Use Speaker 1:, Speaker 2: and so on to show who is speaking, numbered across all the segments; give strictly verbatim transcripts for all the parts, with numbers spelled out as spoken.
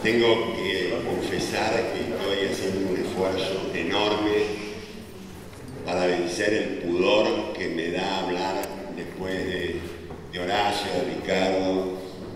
Speaker 1: tengo que confesar que estoy haciendo un esfuerzo enorme para vencer el pudor que me da hablar después de, de Horacio, de Ricardo,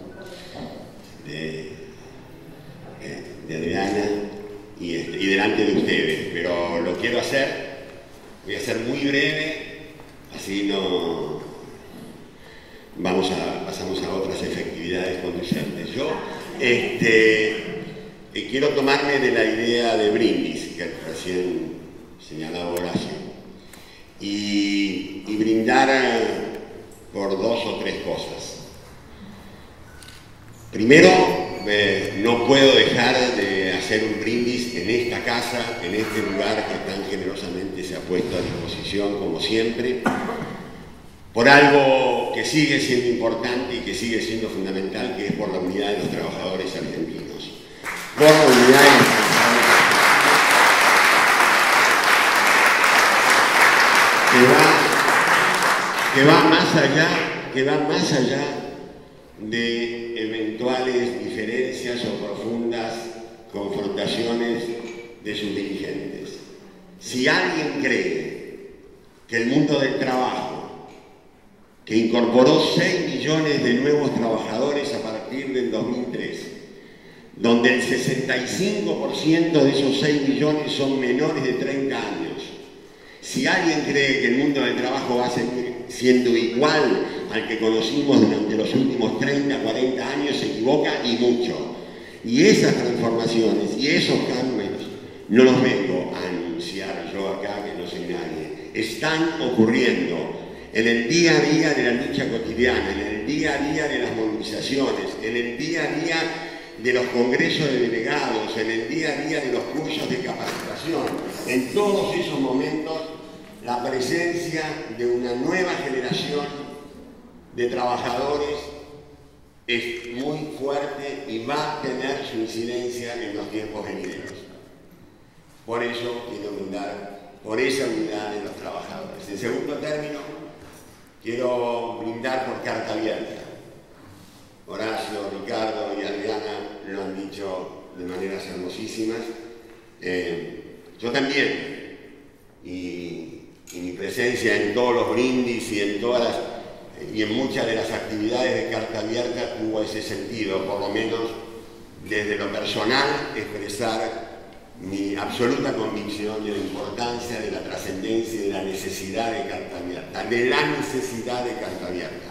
Speaker 1: de, de Adriana y, este, y delante de ustedes, pero lo quiero hacer. Voy a ser muy breve, así no vamos a, pasamos a otras efectividades conducentes. Yo este, eh, quiero tomarme de la idea de brindis, que recién señalaba Horacio, y, y brindar por dos o tres cosas. Primero, eh, no puedo dejar de hacer un brindis en esta casa, en este lugar que tan generosamente se ha puesto a disposición, como siempre, por algo que sigue siendo importante y que sigue siendo fundamental, que es por la unidad de los trabajadores argentinos. Por la unidad de los trabajadores argentinos. Que va, que va más allá, que va más allá de eventuales diferencias o profundas confrontaciones de sus dirigentes. Si alguien cree que el mundo del trabajo, que incorporó seis millones de nuevos trabajadores a partir del dos mil tres, donde el sesenta y cinco por ciento de esos seis millones son menores de treinta años, si alguien cree que el mundo del trabajo va a seguir siendo igual al que conocimos durante los últimos treinta, cuarenta años, se equivoca y mucho. Y esas transformaciones y esos cambios no los vengo a anunciar yo acá, que no soy nadie. Están ocurriendo en el día a día de la lucha cotidiana, en el día a día de las movilizaciones, en el día a día de los congresos de delegados, en el día a día de los cursos de capacitación. En todos esos momentos, la presencia de una nueva generación de trabajadores es muy fuerte y va a tener su incidencia en los tiempos venideros. Por eso quiero brindar por esa unidad de los trabajadores. En segundo término, quiero brindar por carta abierta. Horacio, Ricardo y Adriana lo han dicho de maneras hermosísimas. Eh, yo también, y, y mi presencia en todos los brindis y en todas las y en muchas de las actividades de carta abierta tuvo ese sentido, por lo menos desde lo personal, expresar mi absoluta convicción de la importancia, de la trascendencia y de la necesidad de carta abierta, de la necesidad de carta abierta.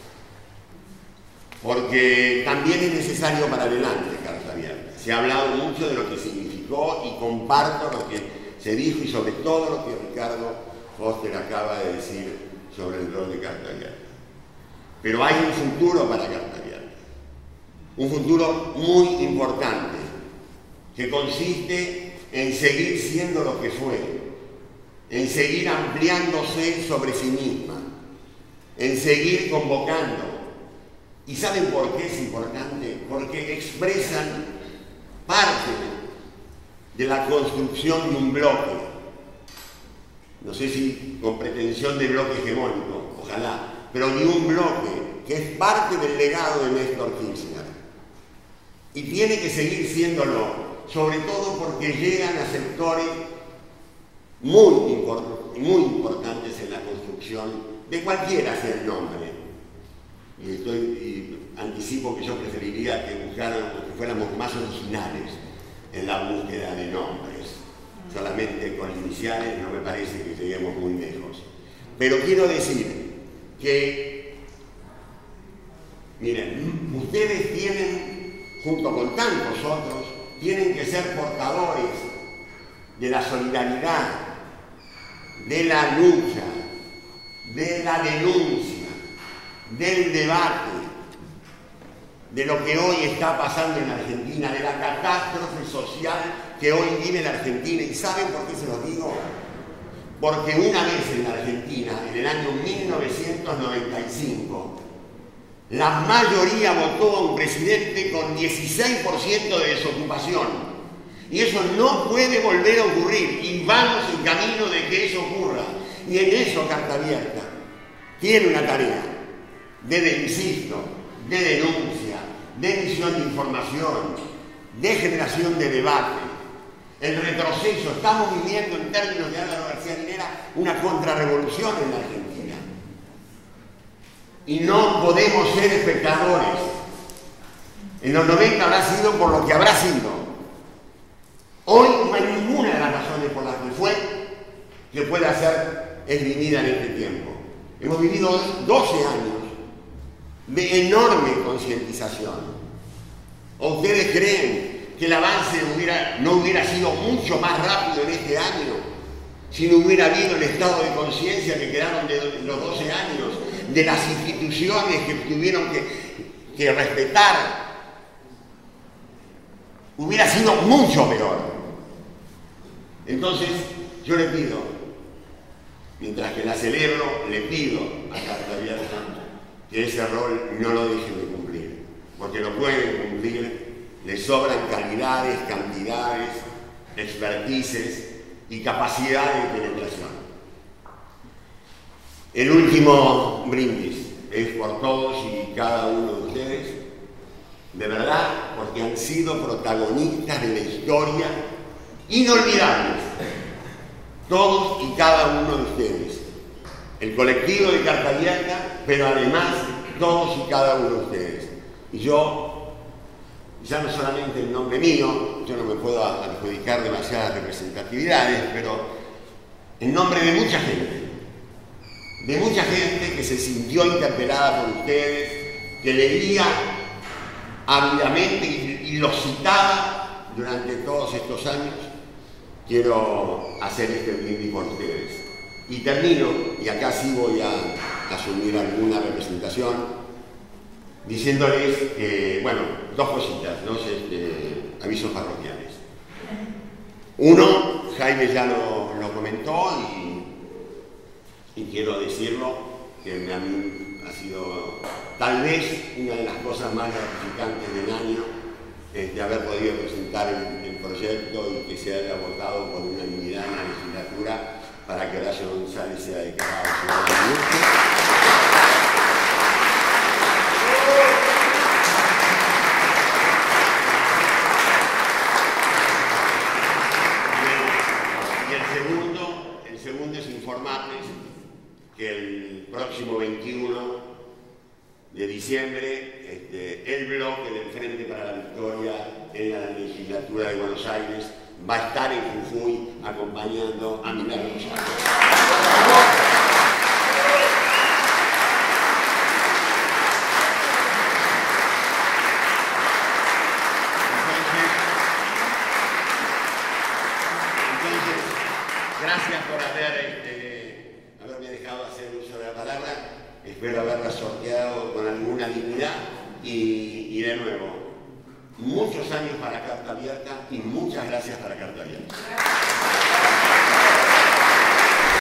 Speaker 1: Porque también es necesario para adelante carta abierta. Se ha hablado mucho de lo que significó y comparto lo que se dijo y sobre todo lo que Ricardo Foster acaba de decir sobre el rol de carta abierta. Pero hay un futuro para carta abierta, un futuro muy importante, que consiste en seguir siendo lo que fue, en seguir ampliándose sobre sí misma, en seguir convocando. ¿Y saben por qué es importante? Porque expresan parte de la construcción de un bloque. No sé si con pretensión de bloque hegemónico, ojalá, pero ni un bloque, que es parte del legado de Néstor Kirchner. Y tiene que seguir siéndolo, sobre todo porque llegan a sectores muy, import muy importantes en la construcción de cualquiera sea el nombre. Y, estoy, y anticipo que yo preferiría que buscaran, que fuéramos más originales en la búsqueda de nombres. Solamente con iniciales no me parece que lleguemos muy lejos. Pero quiero decir que, miren, ustedes tienen, junto con tantos otros, tienen que ser portadores de la solidaridad, de la lucha, de la denuncia, del debate, de lo que hoy está pasando en la Argentina, de la catástrofe social que hoy vive la Argentina. ¿Y saben por qué se los digo? Porque una vez en la Argentina, en el año mil novecientos noventa y cinco, la mayoría votó a un presidente con dieciséis por ciento de desocupación. Y eso no puede volver a ocurrir. Y vamos en camino de que eso ocurra. Y en eso Carta Abierta tiene una tarea de, de insisto, de denuncia, de emisión de información, de generación de debate, el retroceso. Estamos viviendo en términos de Álvaro García Linera una contrarrevolución en la Argentina. Y no podemos ser espectadores. En los noventa habrá sido por lo que habrá sido. Hoy no hay ninguna de las razones por las que fue que pueda ser esgrimida en este tiempo. Hemos vivido doce años de enorme concientización. ¿O ustedes creen que el avance hubiera, no hubiera sido mucho más rápido en este año si no hubiera habido el estado de conciencia que quedaron de los doce años, de las instituciones que tuvieron que, que respetar? Hubiera sido mucho peor. Entonces, yo le pido, mientras que la celebro, le pido a Carta Abierta que ese rol no lo dejen de cumplir, porque lo pueden cumplir, les sobran calidades, cantidades, expertices y capacidad de penetración. El último brindis es por todos y cada uno de ustedes, de verdad, porque han sido protagonistas de la historia inolvidables, todos y cada uno de ustedes. El colectivo de Carta Abierta, pero además todos y cada uno de ustedes. Y yo, ya no solamente en nombre mío, yo no me puedo adjudicar demasiadas representatividades, pero en nombre de mucha gente, de mucha gente que se sintió interpelada por ustedes, que leía ávidamente y, y los citaba durante todos estos años, quiero hacer este brindis por ustedes. Y termino, y acá sí voy a asumir alguna representación, diciéndoles, eh, bueno, dos cositas, dos este, avisos parroquiales. Uno, Jaime ya lo, lo comentó y, y quiero decirlo, que me, a mí ha sido tal vez una de las cosas más gratificantes del año, es de haber podido presentar el, el proyecto y que se haya votado por unanimidad en la legislatura para que Horacio González sea declarado ciudadano. Y el segundo, el segundo es informarles que el próximo veintiuno de diciembre este, el bloque del Frente para la Victoria en la legislatura de Buenos Aires va a estar en Jujuy acompañando a Milagro Chávez. Entonces, gracias por haber, este, haberme dejado hacer uso de la palabra. Espero haberla sorteado con alguna dignidad y, y de nuevo, muchos años para Carta Abierta y muchas gracias para Carta Abierta.